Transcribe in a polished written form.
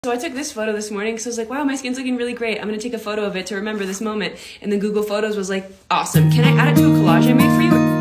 So I took this photo this morning because I was like, wow, my skin's looking really great. I'm going to take a photo of it to remember this moment. And then Google Photos was like, awesome. Can I add it to a collage I made for you?